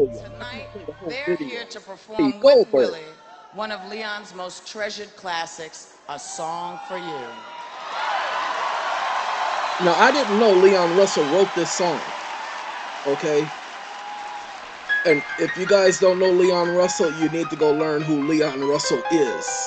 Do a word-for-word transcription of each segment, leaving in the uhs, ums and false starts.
whole one. I Tonight, can't play the whole they're video. here to Hey, perform with Goldberg. Willie one of Leon's most treasured classics, A Song for You. Now, I didn't know Leon Russell wrote this song, okay? And if you guys don't know Leon Russell, you need to go learn who Leon Russell is.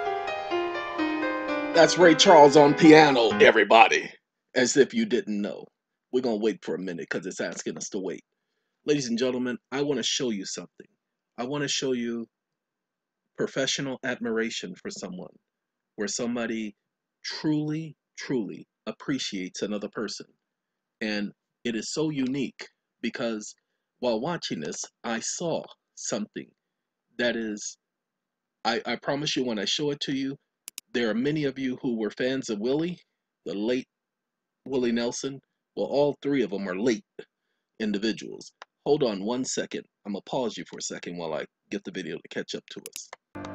That's Ray Charles on piano, everybody. As if you didn't know. We're going to wait for a minute because it's asking us to wait. Ladies and gentlemen, I want to show you something. I want to show you professional admiration for someone, where somebody truly, truly appreciates another person. And it is so unique because while watching this, I saw something that is, I, I promise you when I show it to you, there are many of you who were fans of Willie, the late Willie Nelson. Well, all three of them are late individuals. Hold on one second. I'm going to pause you for a second while I get the video to catch up to us.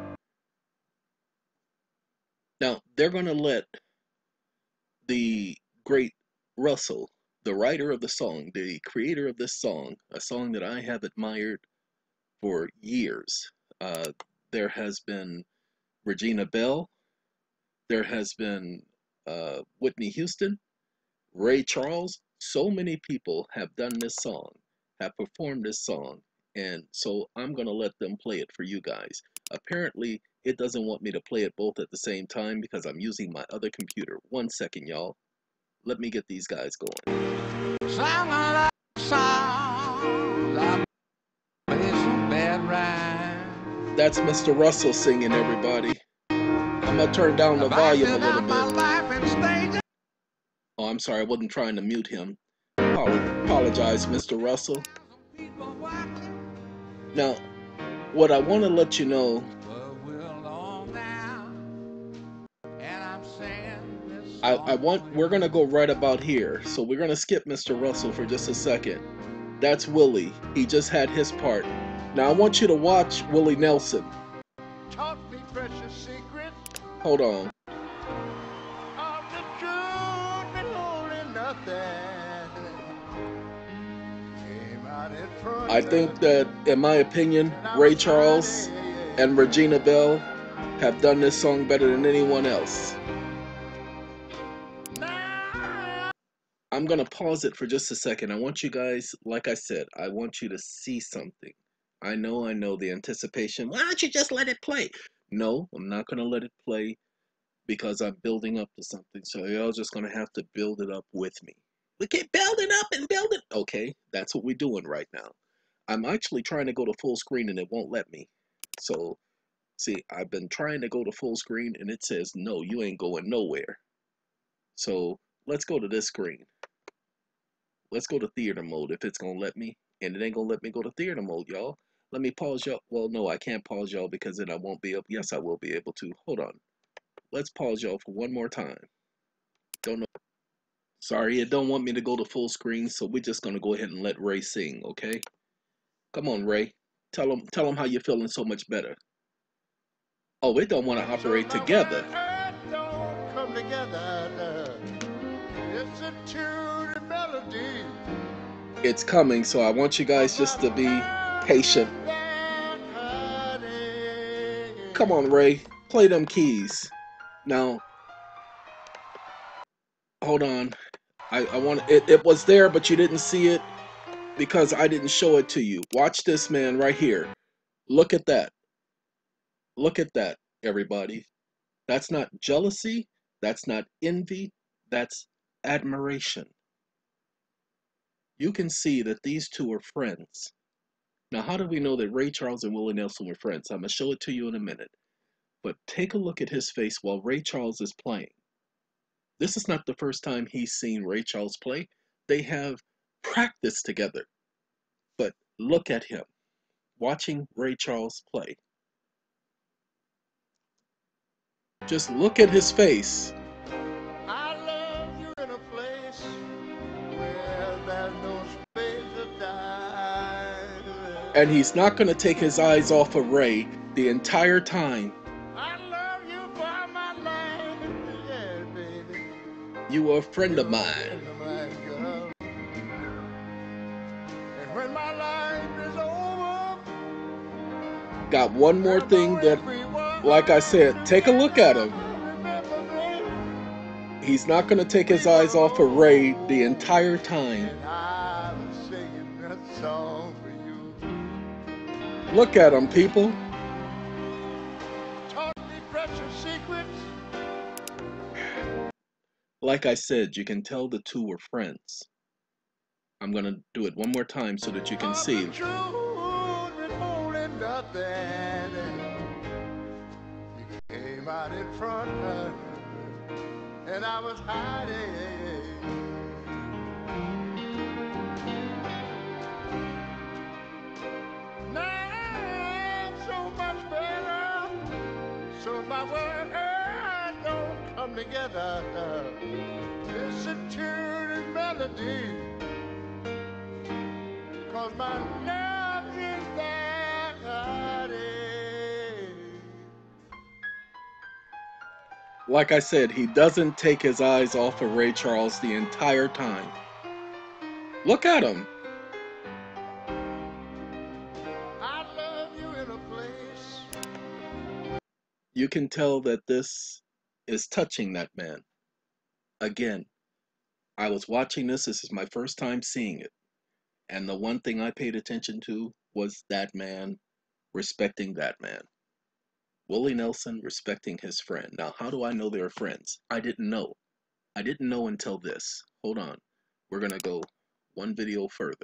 Now, they're going to let the great Russell, the writer of the song, the creator of this song, a song that I have admired for years. Uh, there has been Regina Bell. There has been uh, Whitney Houston, Ray Charles. So many people have done this song, have performed this song, and so I'm going to let them play it for you guys. Apparently, it doesn't want me to play it both at the same time because I'm using my other computer. One second, y'all. Let me get these guys going. That's Mister Russell singing, everybody. I'm going to turn down the volume a little bit. Oh, I'm sorry, I wasn't trying to mute him. Apologize, Mister Russell. Now, what I want to let you know, I, I want, we're going to go right about here. So we're going to skip Mister Russell for just a second. That's Willie. He just had his part. Now I want you to watch Willie Nelson. Hold on. I think that, in my opinion, Ray Charles and Regina Bell have done this song better than anyone else. I'm going to pause it for just a second. I want you guys, like I said, I want you to see something. I know, I know the anticipation. Why don't you just let it play? No, I'm not going to let it play because I'm building up to something. So y'all just going to have to build it up with me. We keep building up and building. Okay, that's what we're doing right now. I'm actually trying to go to full screen and it won't let me. So, see, I've been trying to go to full screen and it says, no, you ain't going nowhere. So, let's go to this screen. Let's go to theater mode if it's going to let me. And it ain't going to let me go to theater mode, y'all. Let me pause y'all. Well, no, I can't pause y'all because then I won't be able. Yes, I will be able to. Hold on. Let's pause y'all for one more time. Don't know. Sorry, it don't want me to go to full screen, so we're just going to go ahead and let Ray sing, okay? Come on, Ray. Tell him, tell him how you're feeling so much better. Oh, it don't want to operate together. Don't come together. It's a tune and melody. It's coming, so I want you guys just to be patient. Come on, Ray. Play them keys. Now, hold on. I, I want it. It was there, but you didn't see it because I didn't show it to you. Watch this, man, right here. Look at that. Look at that, everybody. That's not jealousy. That's not envy. That's admiration. You can see that these two are friends. Now, how do we know that Ray Charles and Willie Nelson were friends? I'm going to show it to you in a minute. But take a look at his face while Ray Charles is playing. This is not the first time he's seen Ray Charles play. They have practiced together. But look at him, watching Ray Charles play. Just look at his face. I love you in a place where there's no space to die. And he's not going to take his eyes off of Ray the entire time. I love you by my life, yeah, baby. You are a friend You're of mine. a friend of mine, girl. And when my life is over, got one more thing that, like I said, take a look at him. He's not going to take his eyes off of Ray the entire time. Look at him, people. Like I said, you can tell the two were friends. I'm going to do it one more time so that you can see. You came out in front and I was hiding. Now so much better. So my words don't come together. Listen to the melody. Cause my love is that Like I said, he doesn't take his eyes off of Ray Charles the entire time. Look at him. I love you in a place. You can tell that this is touching that man. Again, I was watching this. This is my first time seeing it. And the one thing I paid attention to was that man respecting that man. Willie Nelson respecting his friend. Now, how do I know they were friends? I didn't know. I didn't know until this. Hold on. We're going to go one video further.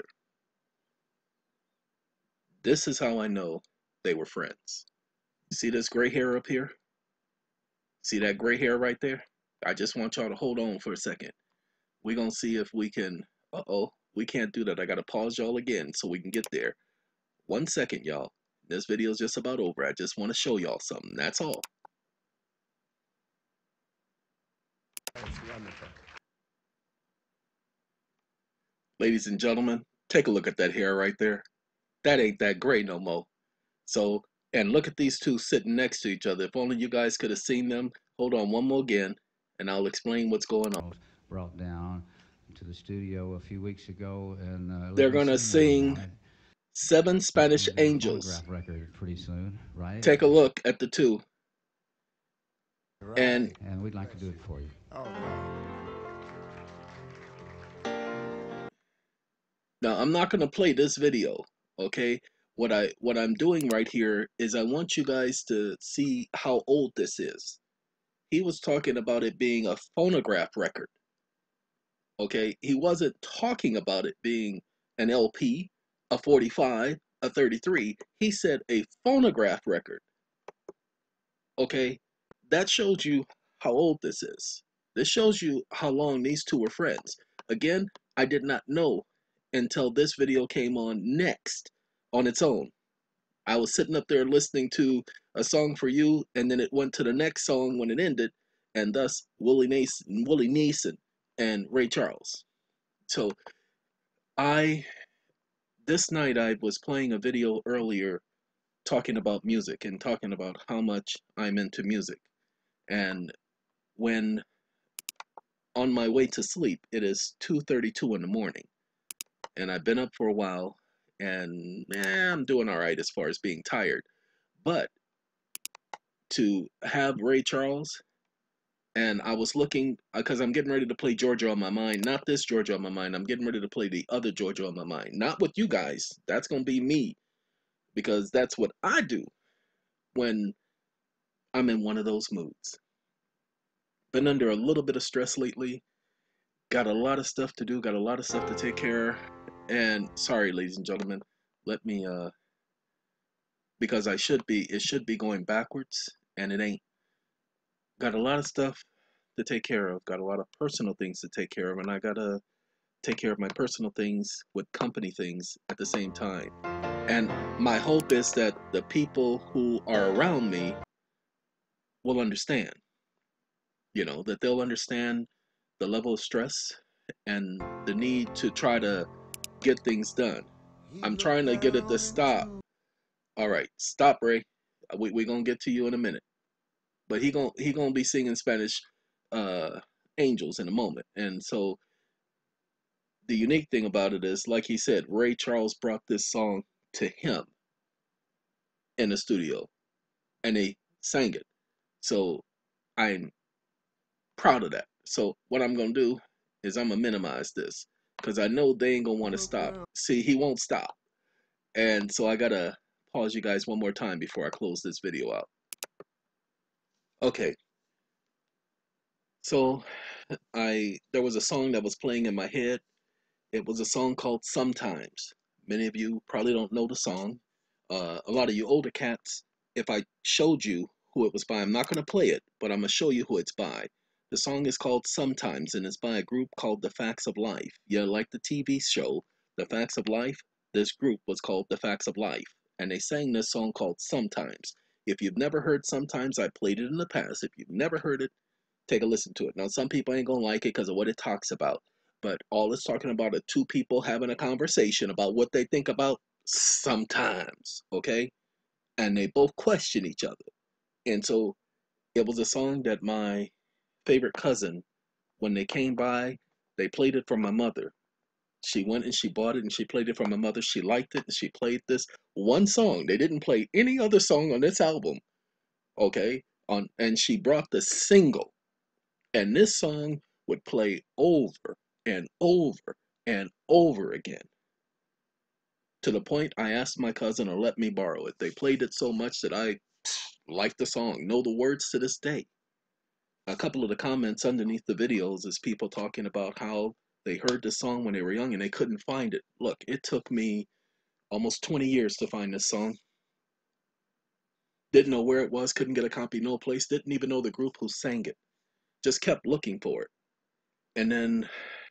This is how I know they were friends. See this gray hair up here? See that gray hair right there? I just want y'all to hold on for a second. We're going to see if we can... Uh-oh. We can't do that. I got to pause y'all again so we can get there. One second, y'all. This video is just about over. I just want to show y'all something. That's all. Ladies and gentlemen, take a look at that hair right there. That ain't that gray no more. So, and look at these two sitting next to each other. If only you guys could have seen them. Hold on one more again, and I'll explain what's going on. Brought down to the studio a few weeks ago, and uh, they're gonna sing Seven Spanish Angels. Record pretty soon, right? Take a look at the two. Right. And and we'd like to do it for you. Oh, no. Now I'm not gonna play this video, okay? What I what I'm doing right here is I want you guys to see how old this is. He was talking about it being a phonograph record. Okay, he wasn't talking about it being an L P, a forty-five, a thirty-three. He said a phonograph record. Okay, that shows you how old this is. This shows you how long these two were friends. Again, I did not know until this video came on next on its own. I was sitting up there listening to A Song for You, and then it went to the next song when it ended, and thus Willie Nason, Willie Nason and Ray Charles. So I, this night I was playing a video earlier talking about music and talking about how much I'm into music. And when on my way to sleep, it is two thirty-two in the morning. And I've been up for a while, and eh, I'm doing all right as far as being tired. But to have Ray Charles, and I was looking, because I'm getting ready to play Georgia on My Mind. Not this Georgia on My Mind. I'm getting ready to play the other Georgia on My Mind. Not with you guys. That's going to be me. Because that's what I do when I'm in one of those moods. Been under a little bit of stress lately. Got a lot of stuff to do. Got a lot of stuff to take care of. And sorry, ladies and gentlemen. Let me, uh, because I should be, it should be going backwards. And it ain't. Got a lot of stuff to take care of. Got a lot of personal things to take care of. And I got to take care of my personal things with company things at the same time. And my hope is that the people who are around me will understand. You know, that they'll understand the level of stress and the need to try to get things done. I'm trying to get it to stop. All right, stop, Ray. We we gonna get to you in a minute. But he gonna he gonna be singing Spanish uh, angels in a moment. And so the unique thing about it is, like he said, Ray Charles brought this song to him. in the studio, and they sang it. So I'm proud of that. So what I'm gonna do is I'm gonna minimize this because I know they ain't gonna want to stop. See, he won't stop, and so I gotta pause you guys one more time before I close this video out. Okay, so I there was a song that was playing in my head. It was a song called Sometimes. Many of you probably don't know the song. Uh, a lot of you older cats, if I showed you who it was by, I'm not going to play it, but I'm going to show you who it's by. The song is called Sometimes, and it's by a group called The Facts of Life. Yeah, like the T V show, The Facts of Life, this group was called The Facts of Life, and they sang this song called Sometimes. If you've never heard Sometimes, I played it in the past. If you've never heard it, take a listen to it. Now, some people ain't gonna like it because of what it talks about, but all it's talking about are two people having a conversation about what they think about sometimes, okay? And they both question each other. And so it was a song that my favorite cousin, when they came by, they played it for my mother. She went and she bought it and she played it for my mother. She liked it and she played this one song. They didn't play any other song on this album, okay? On and she brought the single. And this song would play over and over and over again. To the point I asked my cousin to let me borrow it. They played it so much that I liked the song, know the words to this day. A couple of the comments underneath the videos is people talking about how they heard this song when they were young and they couldn't find it. Look, it took me almost twenty years to find this song. Didn't know where it was, couldn't get a copy no place, didn't even know the group who sang it. Just kept looking for it. And then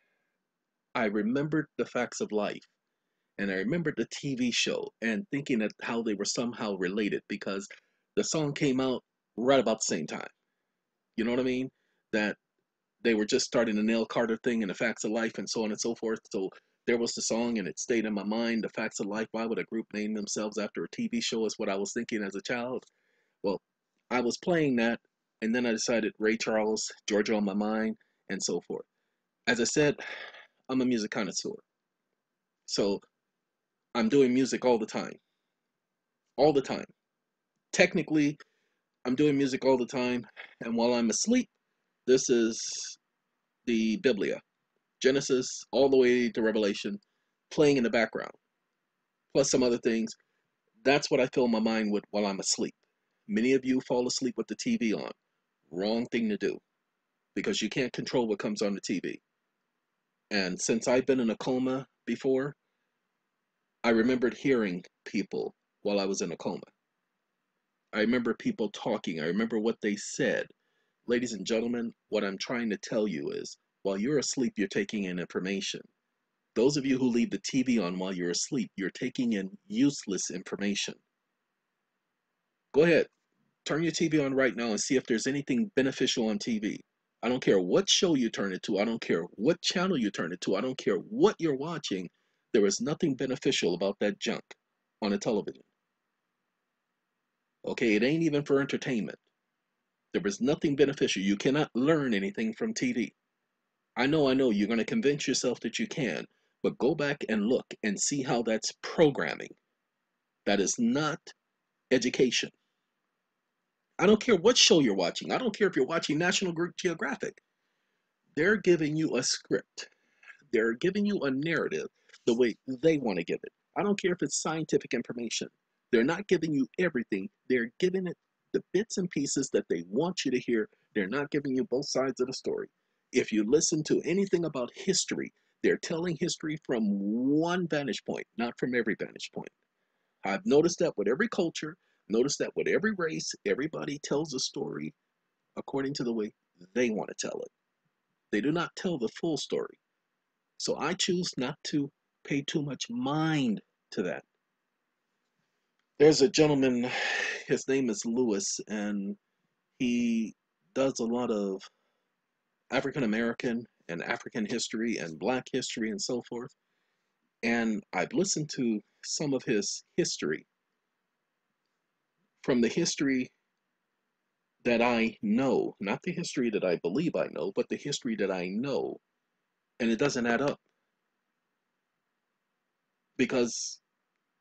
I remembered The Facts of Life. And I remembered the T V show and thinking that how they were somehow related because the song came out right about the same time. You know what I mean? That they were just starting the Nail Carter thing and The Facts of Life and so on and so forth. So there was the song and it stayed in my mind. The Facts of Life. Why would a group name themselves after a T V show is what I was thinking as a child. Well, I was playing that and then I decided Ray Charles, Georgia on my mind, and so forth. As I said, I'm a music connoisseur. So I'm doing music all the time. All the time. Technically, I'm doing music all the time. And while I'm asleep, this is the Biblia, Genesis, all the way to Revelation, playing in the background, plus some other things. That's what I fill my mind with while I'm asleep. Many of you fall asleep with the T V on. Wrong thing to do because you can't control what comes on the T V. And since I've been in a coma before, I remembered hearing people while I was in a coma. I remember people talking. I remember what they said. Ladies and gentlemen, what I'm trying to tell you is while you're asleep, you're taking in information. Those of you who leave the T V on while you're asleep, you're taking in useless information. Go ahead, turn your T V on right now and see if there's anything beneficial on T V. I don't care what show you turn it to. I don't care what channel you turn it to. I don't care what you're watching. There is nothing beneficial about that junk on a television. Okay, it ain't even for entertainment. There is nothing beneficial. You cannot learn anything from T V. I know, I know, you're going to convince yourself that you can, but go back and look and see how that's programming. That is not education. I don't care what show you're watching. I don't care if you're watching National Geographic. They're giving you a script. They're giving you a narrative the way they want to give it. I don't care if it's scientific information. They're not giving you everything. They're giving it the bits and pieces that they want you to hear. They're not giving you both sides of the story. If you listen to anything about history, they're telling history from one vantage point, not from every vantage point. I've noticed that with every culture, noticed that with every race, everybody tells a story according to the way they want to tell it. They do not tell the full story. So I choose not to pay too much mind to that. There's a gentleman, his name is Lewis, and he does a lot of African American and African history and Black history and so forth. And I've listened to some of his history. From the history that I know, not the history that I believe I know, but the history that I know, and it doesn't add up. Because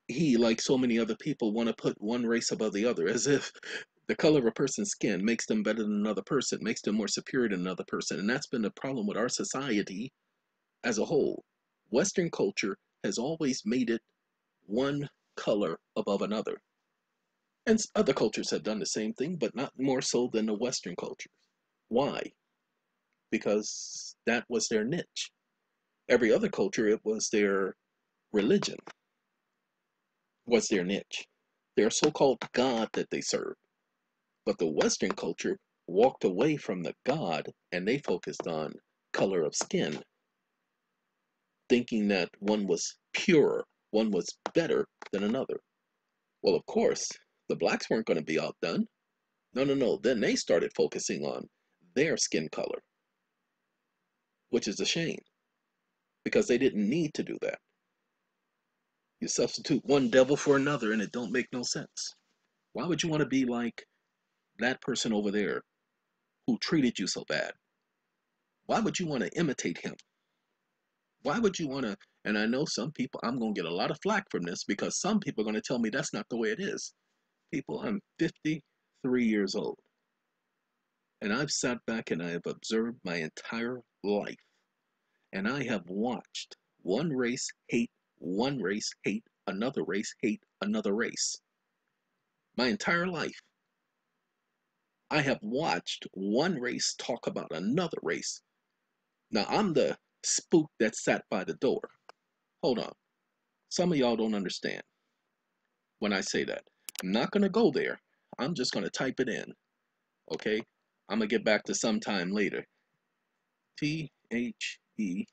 he, like so many other people, want to put one race above the other, as if the color of a person's skin makes them better than another person, makes them more superior than another person. And that's been the problem with our society as a whole. Western culture has always made it one color above another. And other cultures have done the same thing, but not more so than the Western culture. Why? Because that was their niche. Every other culture, it was their religion, was their niche, their so-called God that they served. But the Western culture walked away from the God and they focused on color of skin, thinking that one was purer, one was better than another. Well, of course, the blacks weren't going to be outdone. No, no, no. Then they started focusing on their skin color, which is a shame because they didn't need to do that. You substitute one devil for another and it don't make no sense. Why would you want to be like that person over there who treated you so bad? Why would you want to imitate him? Why would you want to? And I know some people, I'm going to get a lot of flack from this because some people are going to tell me that's not the way it is. People, I'm fifty-three years old. And I've sat back and I have observed my entire life. And I have watched one race hate, one race hate, another race hate, another race. My entire life. I have watched one race talk about another race. Now, I'm the spook that sat by the door. Hold on. Some of y'all don't understand when I say that. I'm not going to go there. I'm just going to type it in. Okay? I'm going to get back to sometime later. T H E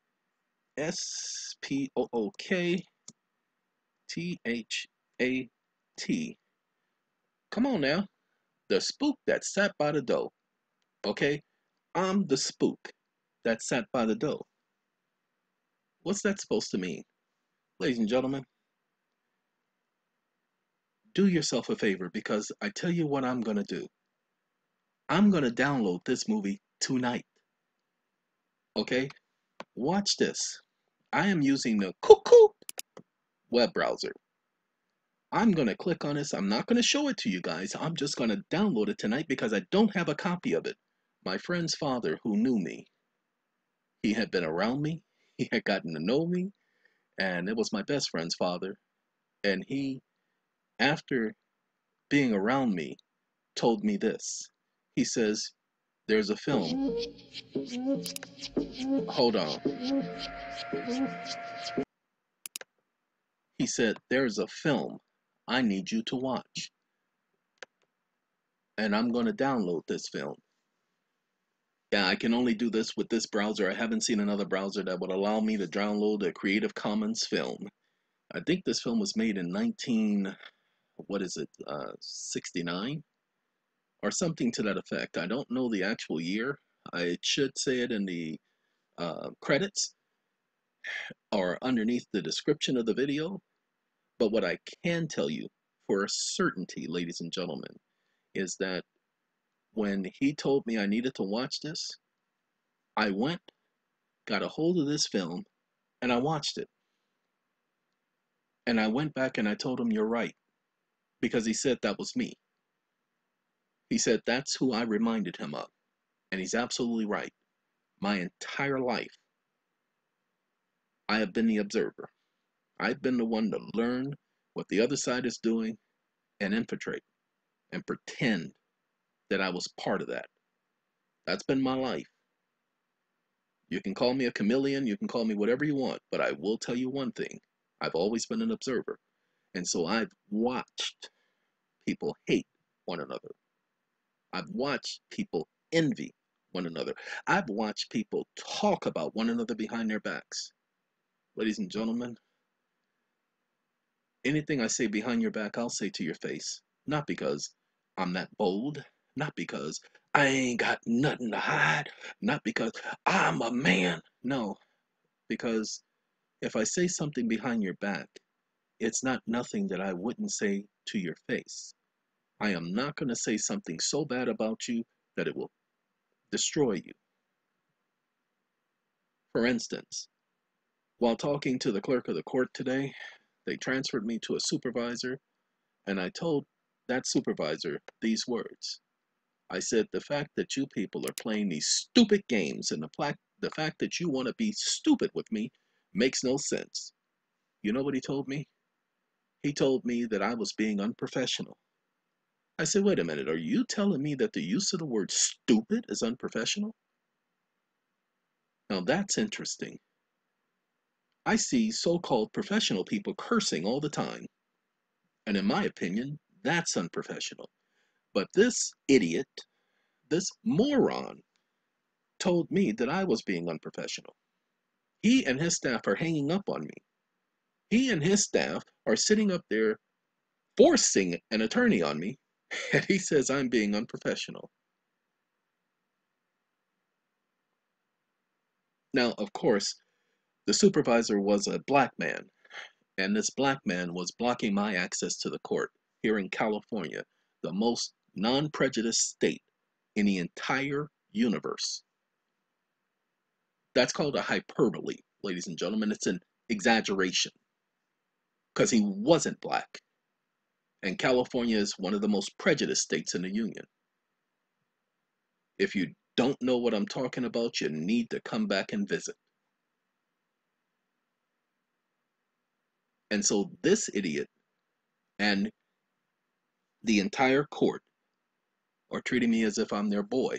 S P O O K T H A T. Come on now. The spook that sat by the door. Okay? I'm the spook that sat by the door. What's that supposed to mean? Ladies and gentlemen, do yourself a favor because I tell you what I'm going to do. I'm going to download this movie tonight. Okay? Watch this. I am using the Cuckoo web browser. I'm going to click on this. I'm not going to show it to you guys. I'm just going to download it tonight because I don't have a copy of it. My friend's father, who knew me, he had been around me. He had gotten to know me. And it was my best friend's father. And he, after being around me, told me this. He says, there's a film. Hold on. He said, there's a film I need you to watch. And I'm going to download this film. Yeah, I can only do this with this browser. I haven't seen another browser that would allow me to download a Creative Commons film. I think this film was made in nineteen, what is it, uh, sixty-nine? Or something to that effect. I don't know the actual year. I should say it in the uh, credits or underneath the description of the video. But what I can tell you for a certainty, ladies and gentlemen, is that when he told me I needed to watch this, I went, got a hold of this film, and I watched it. And I went back and I told him, you're right, because he said that was me. He said that's who I reminded him of. And he's absolutely right. My entire life, I have been the observer. I've been the one to learn what the other side is doing and infiltrate and pretend that I was part of that. That's been my life. You can call me a chameleon, you can call me whatever you want, but I will tell you one thing. I've always been an observer. And so I've watched people hate one another. I've watched people envy one another. I've watched people talk about one another behind their backs. Ladies and gentlemen, anything I say behind your back, I'll say to your face. Not because I'm that bold, not because I ain't got nothing to hide, not because I'm a man. No, because if I say something behind your back, it's not nothing that I wouldn't say to your face. I am not going to say something so bad about you that it will destroy you. For instance, while talking to the clerk of the court today, They transferred me to a supervisor, and I told that supervisor these words. I said, the fact that you people are playing these stupid games and the, pla- the fact that you want to be stupid with me makes no sense. You know what he told me? He told me that I was being unprofessional. I said, wait a minute, are you telling me that the use of the word stupid is unprofessional? Now that's interesting. I see so-called professional people cursing all the time. And in my opinion, that's unprofessional. But this idiot, this moron, told me that I was being unprofessional. He and his staff are hanging up on me. He and his staff are sitting up there forcing an attorney on me, and he says I'm being unprofessional. Now, of course, the supervisor was a black man, and this black man was blocking my access to the court here in California, the most non-prejudiced state in the entire universe. That's called a hyperbole, ladies and gentlemen. It's an exaggeration because he wasn't black. And California is one of the most prejudiced states in the union. If you don't know what I'm talking about, you need to come back and visit. And so this idiot and the entire court are treating me as if I'm their boy.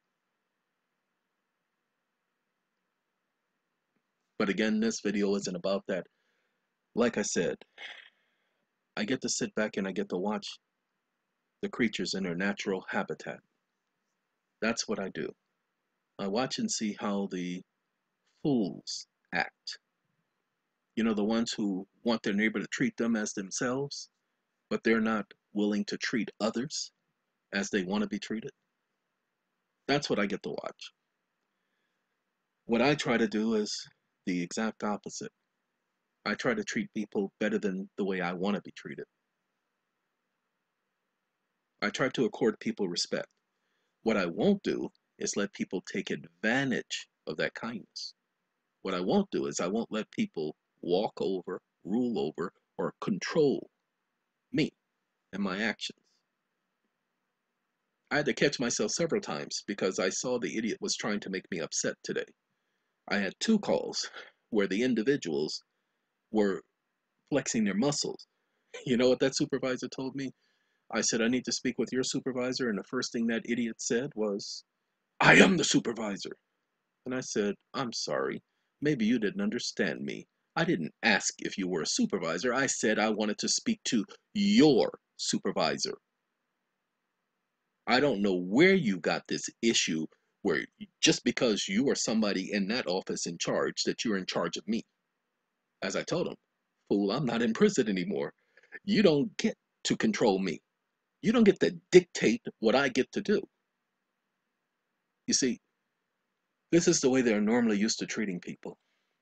But again, this video isn't about that. Like I said, I get to sit back and I get to watch the creatures in their natural habitat. That's what I do. I watch and see how the fools act. You know, the ones who want their neighbor to treat them as themselves, but they're not willing to treat others as they want to be treated. That's what I get to watch. What I try to do is the exact opposite. I try to treat people better than the way I want to be treated. I try to accord people respect. What I won't do is let people take advantage of that kindness. What I won't do is I won't let people walk over, rule over, or control me and my actions. I had to catch myself several times because I saw the idiot was trying to make me upset today. I had two calls where the individuals were flexing their muscles. You know what that supervisor told me? I said, I need to speak with your supervisor, and the first thing that idiot said was, I am the supervisor. And I said, I'm sorry, maybe you didn't understand me. I didn't ask if you were a supervisor. I said I wanted to speak to your supervisor. I don't know where you got this issue where just because you are somebody in that office in charge, that you're in charge of me. As I told him, fool, I'm not in prison anymore. You don't get to control me. You don't get to dictate what I get to do. You see, this is the way they're normally used to treating people.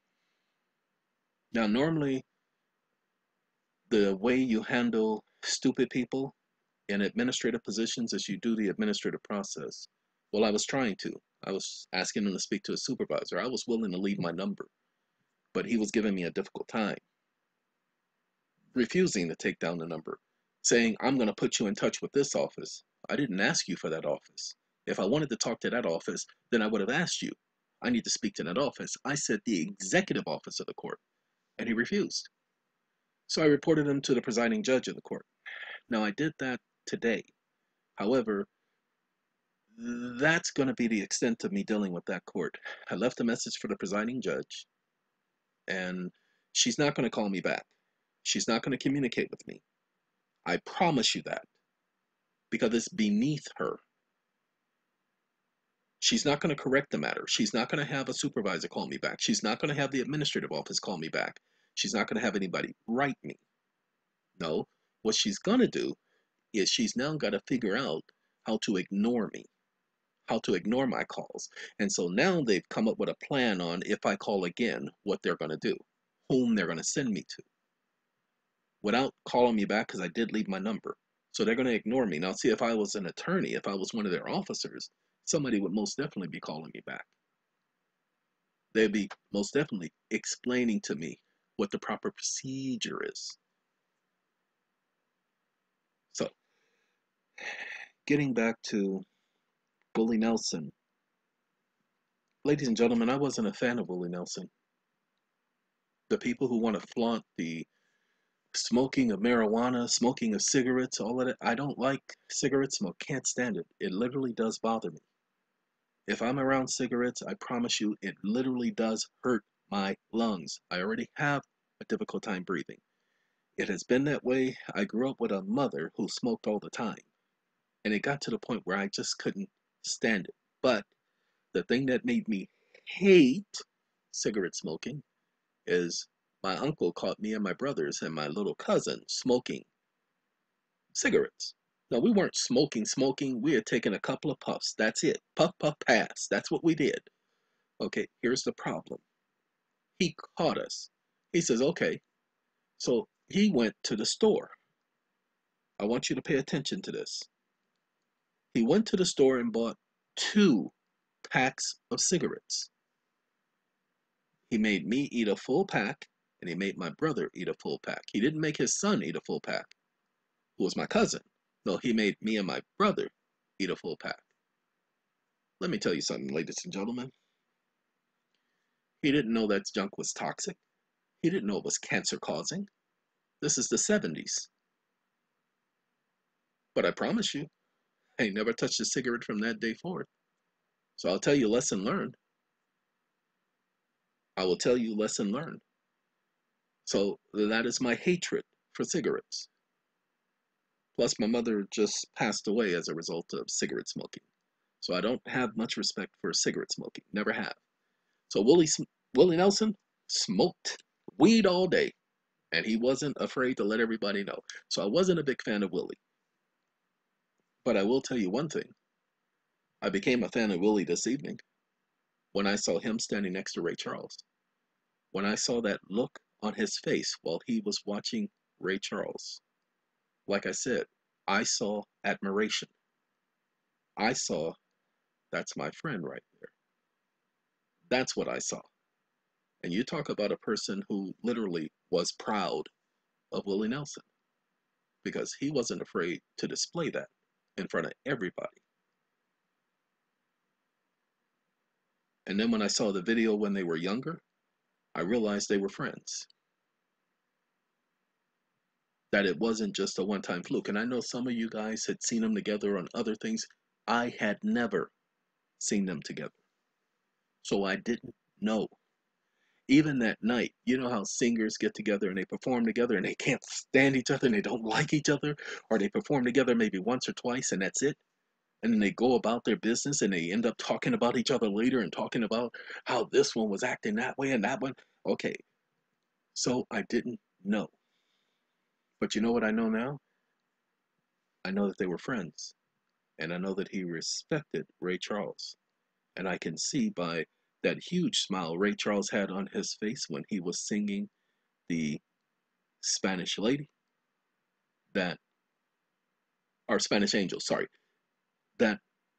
Now, normally, the way you handle stupid people in administrative positions is you do the administrative process. Well, I was trying to. I was asking him to speak to a supervisor. I was willing to leave my number, but he was giving me a difficult time, refusing to take down the number, saying, I'm going to put you in touch with this office. I didn't ask you for that office. If I wanted to talk to that office, then I would have asked you. I need to speak to that office. I said the executive office of the court, and he refused. So I reported him to the presiding judge of the court. Now, I did that today. However, that's going to be the extent of me dealing with that court. I left a message for the presiding judge, and she's not going to call me back. She's not going to communicate with me. I promise you that, because it's beneath her. She's not going to correct the matter. She's not going to have a supervisor call me back. She's not going to have the administrative office call me back. She's not going to have anybody write me. No, what she's going to do is she's now got to figure out how to ignore me, how to ignore my calls. And so now they've come up with a plan on, if I call again, what they're going to do, whom they're going to send me to, without calling me back, because I did leave my number. So they're going to ignore me. Now, see, if I was an attorney, if I was one of their officers, somebody would most definitely be calling me back. They'd be most definitely explaining to me what the proper procedure is. So, getting back to Willie Nelson. Ladies and gentlemen, I wasn't a fan of Willie Nelson. The people who want to flaunt the smoking of marijuana, smoking of cigarettes, all of that, I don't like cigarette smoke. Can't stand it. It literally does bother me. If I'm around cigarettes, I promise you, it literally does hurt my lungs. I already have a difficult time breathing. It has been that way. I grew up with a mother who smoked all the time. And it got to the point where I just couldn't stand it. But the thing that made me hate cigarette smoking is my uncle caught me and my brothers and my little cousin smoking cigarettes. No, we weren't smoking, smoking. We had taken a couple of puffs. That's it. Puff, puff, pass. That's what we did. Okay, here's the problem. He caught us. He says, okay. So he went to the store. I want you to pay attention to this. He went to the store and bought two packs of cigarettes. He made me eat a full pack, and he made my brother eat a full pack. He didn't make his son eat a full pack, who was my cousin. No, he made me and my brother eat a full pack. Let me tell you something, ladies and gentlemen. He didn't know that junk was toxic. He didn't know it was cancer causing. This is the seventies. But I promise you, I never touched a cigarette from that day forward. So I'll tell you, lesson learned. I will tell you, lesson learned. So that is my hatred for cigarettes. Plus, my mother just passed away as a result of cigarette smoking. So I don't have much respect for cigarette smoking. Never have. So Willie, Willie Nelson smoked weed all day. And he wasn't afraid to let everybody know. So I wasn't a big fan of Willie. But I will tell you one thing. I became a fan of Willie this evening when I saw him standing next to Ray Charles. When I saw that look on his face while he was watching Ray Charles. Like I said, I saw admiration. I saw, that's my friend right there. That's what I saw. And you talk about a person who literally was proud of Willie Nelson because he wasn't afraid to display that in front of everybody. And then when I saw the video when they were younger, I realized they were friends. That it wasn't just a one-time fluke. And I know some of you guys had seen them together on other things. I had never seen them together. So I didn't know. Even that night, you know how singers get together and they perform together and they can't stand each other and they don't like each other, or they perform together maybe once or twice and that's it. And then they go about their business and they end up talking about each other later and talking about how this one was acting that way and that one. Okay, so I didn't know. But you know what I know now? I know that they were friends. And I know that he respected Ray Charles. And I can see by that huge smile Ray Charles had on his face when he was singing the Spanish Lady, that, or Spanish Angel, sorry, that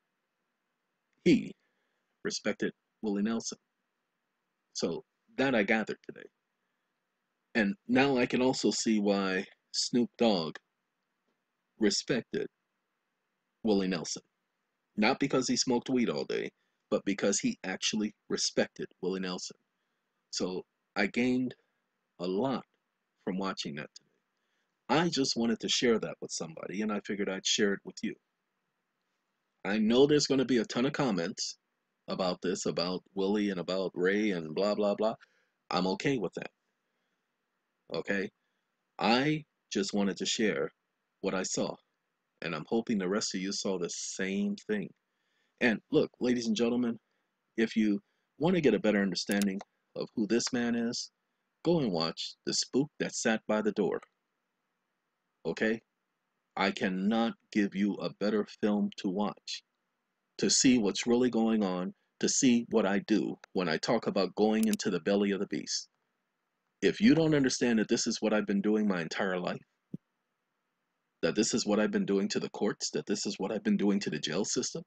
he respected Willie Nelson. So that I gathered today. And now I can also see why Snoop Dogg respected Willie Nelson. Not because he smoked weed all day, but because he actually respected Willie Nelson. So I gained a lot from watching that today. I just wanted to share that with somebody, and I figured I'd share it with you. I know there's going to be a ton of comments about this, about Willie and about Ray and blah, blah, blah. I'm okay with that. Okay? I just wanted to share what I saw, and I'm hoping the rest of you saw the same thing. And look, ladies and gentlemen, if you want to get a better understanding of who this man is, go and watch The Spook That Sat by the Door. Okay? I cannot give you a better film to watch, to see what's really going on, to see what I do when I talk about going into the belly of the beast. If you don't understand that this is what I've been doing my entire life, that this is what I've been doing to the courts, that this is what I've been doing to the jail system.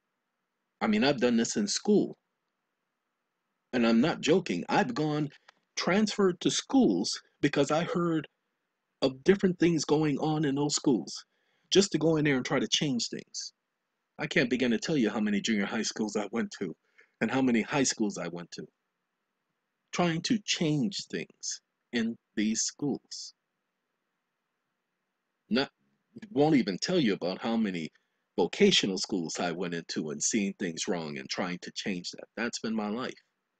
I mean, I've done this in school. And I'm not joking. I've gone transferred to schools because I heard of different things going on in those schools, just to go in there and try to change things. I can't begin to tell you how many junior high schools I went to and how many high schools I went to, trying to change things in these schools. Not won't even tell you about how many vocational schools I went into and seeing things wrong and trying to change that. That's been my life.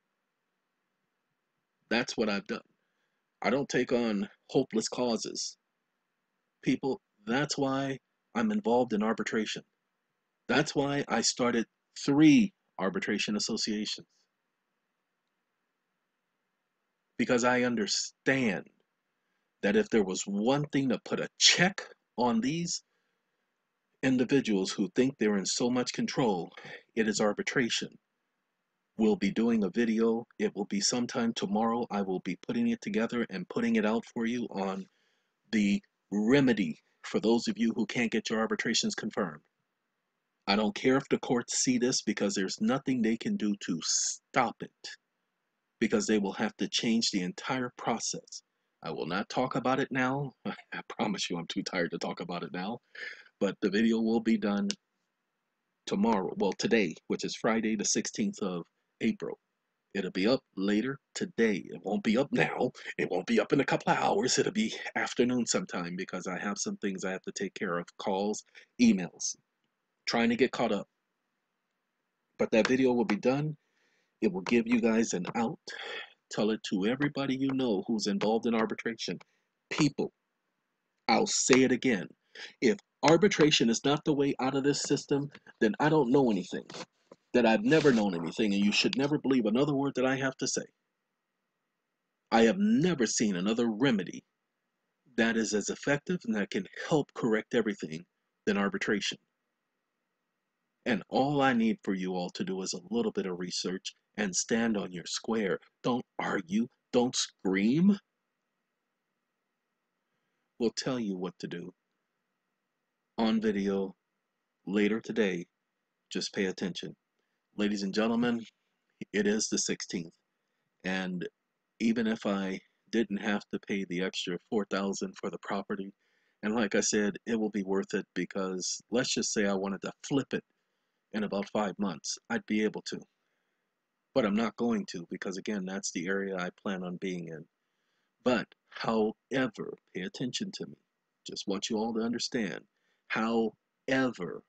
That's what I've done. I don't take on hopeless causes. People, that's why I'm involved in arbitration. That's why I started three arbitration associations. Because I understand that if there was one thing to put a check on these individuals who think they're in so much control, it is arbitration. We'll be doing a video. It will be sometime tomorrow. I will be putting it together and putting it out for you on the remedy for those of you who can't get your arbitrations confirmed. I don't care if the courts see this, because there's nothing they can do to stop it, because they will have to change the entire process. I will not talk about it now. I promise you I'm too tired to talk about it now. But the video will be done tomorrow. Well, today, which is Friday the sixteenth of April. It'll be up later today. It won't be up now. It won't be up in a couple of hours. It'll be afternoon sometime, because I have some things I have to take care of. Calls, emails. Trying to get caught up. But that video will be done. It will give you guys an out. Tell it to everybody you know who's involved in arbitration. People, I'll say it again. If arbitration is not the way out of this system, then I don't know anything. That I've never known anything, and you should never believe another word that I have to say. I have never seen another remedy that is as effective and that can help correct everything than arbitration. And all I need for you all to do is a little bit of research and stand on your square. Don't argue. Don't scream. We'll tell you what to do on video later today. Just pay attention. Ladies and gentlemen, it is the sixteenth. And even if I didn't have to pay the extra four thousand dollars for the property, and like I said, it will be worth it, because let's just say I wanted to flip it in about five months, I'd be able to. But I'm not going to, because again, that's the area I plan on being in. But, however, pay attention to me. Just want you all to understand. However,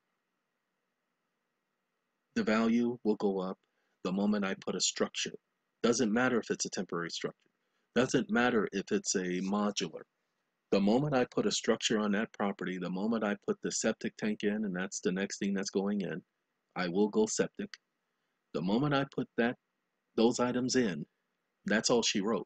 the value will go up the moment I put a structure. Doesn't matter if it's a temporary structure. Doesn't matter if it's a modular. The moment I put a structure on that property, the moment I put the septic tank in, and that's the next thing that's going in, I will go septic. The moment I put that, those items in, that's all she wrote.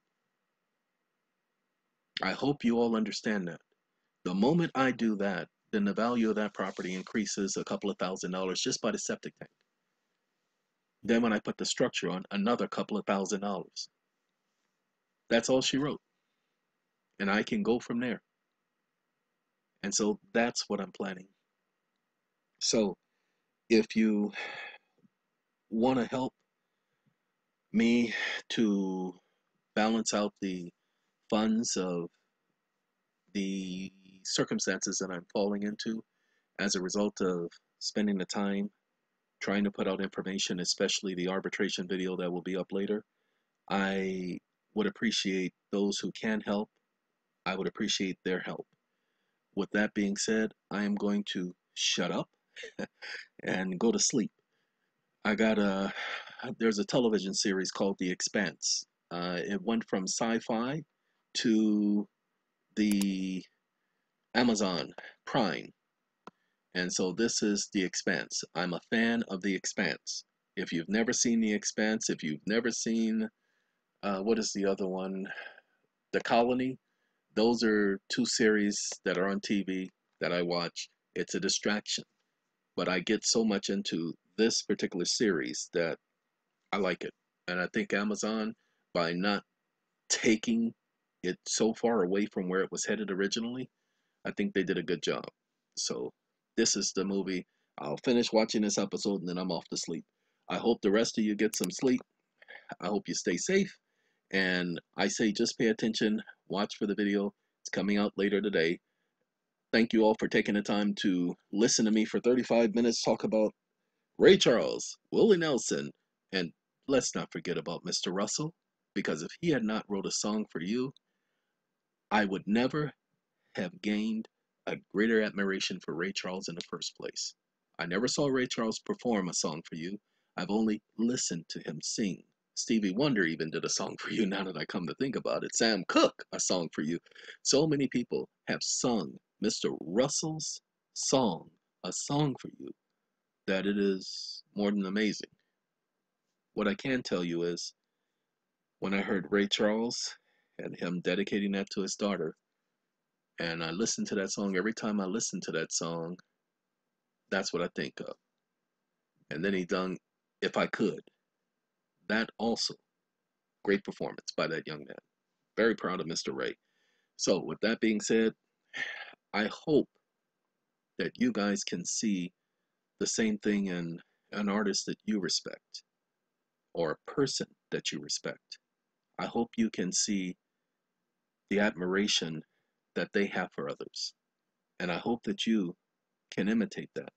I hope you all understand that. The moment I do that, then the value of that property increases a couple of thousand dollars just by the septic tank. Then when I put the structure on, another couple of thousand dollars. That's all she wrote. And I can go from there. And so that's what I'm planning. So if you want to help me to balance out the funds of the circumstances that I'm falling into as a result of spending the time trying to put out information, especially the arbitration video that will be up later, I would appreciate those who can help. I would appreciate their help. With that being said, I am going to shut up and go to sleep. I got a, there's a television series called The Expanse. Uh, it went from sci-fi to the Amazon Prime. And so this is The Expanse. I'm a fan of The Expanse. If you've never seen The Expanse, if you've never seen, uh, what is the other one? The Colony. Those are two series that are on T V that I watch. It's a distraction. But I get so much into this particular series that I like it. And I think Amazon, by not taking it so far away from where it was headed originally, I think they did a good job. So this is the movie. I'll finish watching this episode and then I'm off to sleep. I hope the rest of you get some sleep. I hope you stay safe. And I say just pay attention, watch for the video. It's coming out later today. Thank you all for taking the time to listen to me for thirty-five minutes talk about Ray Charles, Willie Nelson, and let's not forget about Mister Russell, because if he had not wrote a song for you, I would never have gained a greater admiration for Ray Charles in the first place. I never saw Ray Charles perform a song for you. I've only listened to him sing. Stevie Wonder even did a song for you now that I come to think about it. Sam Cooke, a song for you. So many people have sung Mister Russell's song, a song for you, that it is more than amazing. What I can tell you is, when I heard Ray Charles and him dedicating that to his daughter, and I listen to that song, every time I listen to that song, that's what I think of. And then he done If I Could. That also, great performance by that young man. Very proud of Mister Ray. So with that being said, I hope that you guys can see the same thing in an artist that you respect, or a person that you respect. I hope you can see the admiration that they have for others. And I hope that you can imitate that.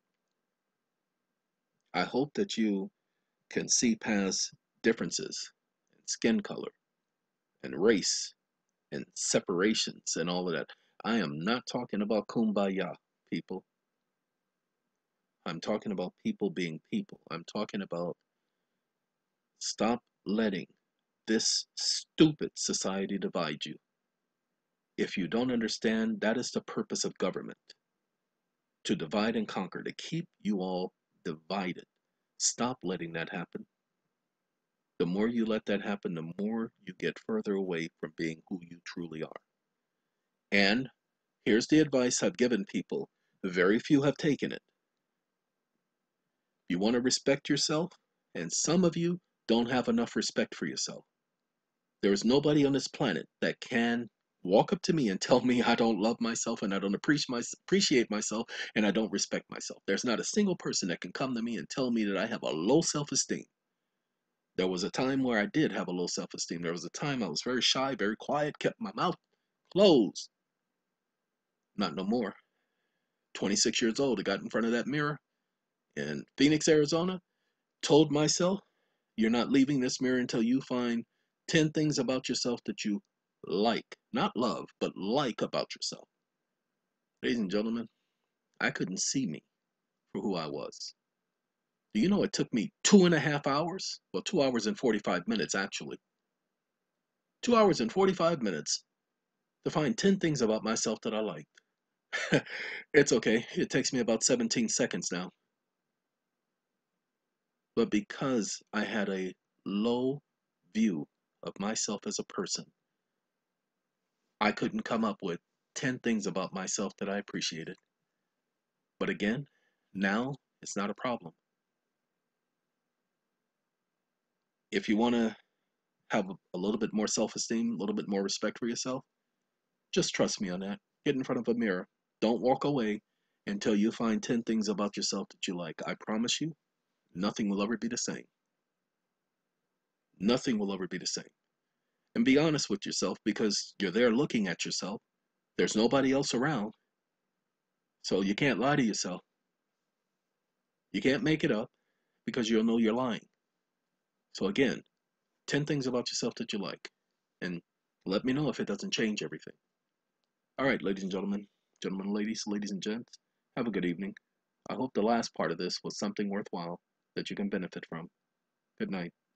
I hope that you can see past differences in skin color and race and separations and all of that. I am not talking about kumbaya, people. I'm talking about people being people. I'm talking about stop letting this stupid society divide you. If you don't understand, that is the purpose of government. To divide and conquer, to keep you all divided. Stop letting that happen. The more you let that happen, the more you get further away from being who you truly are. And here's the advice I've given people. Very few have taken it. You want to respect yourself, and some of you don't have enough respect for yourself. There is nobody on this planet that can walk up to me and tell me I don't love myself and I don't appreciate myself and I don't respect myself. There's not a single person that can come to me and tell me that I have a low self-esteem. There was a time where I did have a low self-esteem. There was a time I was very shy, very quiet, kept my mouth closed. Not no more. twenty-six years old, I got in front of that mirror in Phoenix, Arizona, told myself, you're not leaving this mirror until you find ten things about yourself that you like. Not love, but like about yourself. Ladies and gentlemen, I couldn't see me for who I was. Do you know it took me two and a half hours? Well, two hours and forty-five minutes, actually. Two hours and forty-five minutes to find ten things about myself that I liked. It's okay. It takes me about seventeen seconds now. But because I had a low view of myself as a person, I couldn't come up with ten things about myself that I appreciated. But again, now it's not a problem. If you want to have a little bit more self-esteem, a little bit more respect for yourself, just trust me on that. Get in front of a mirror. Don't walk away until you find ten things about yourself that you like. I promise you, nothing will ever be the same. Nothing will ever be the same. And be honest with yourself, because you're there looking at yourself. There's nobody else around. So you can't lie to yourself. You can't make it up because you'll know you're lying. So again, ten things about yourself that you like. And let me know if it doesn't change everything. All right, ladies and gentlemen, gentlemen and ladies, ladies and gents, have a good evening. I hope the last part of this was something worthwhile that you can benefit from. Good night.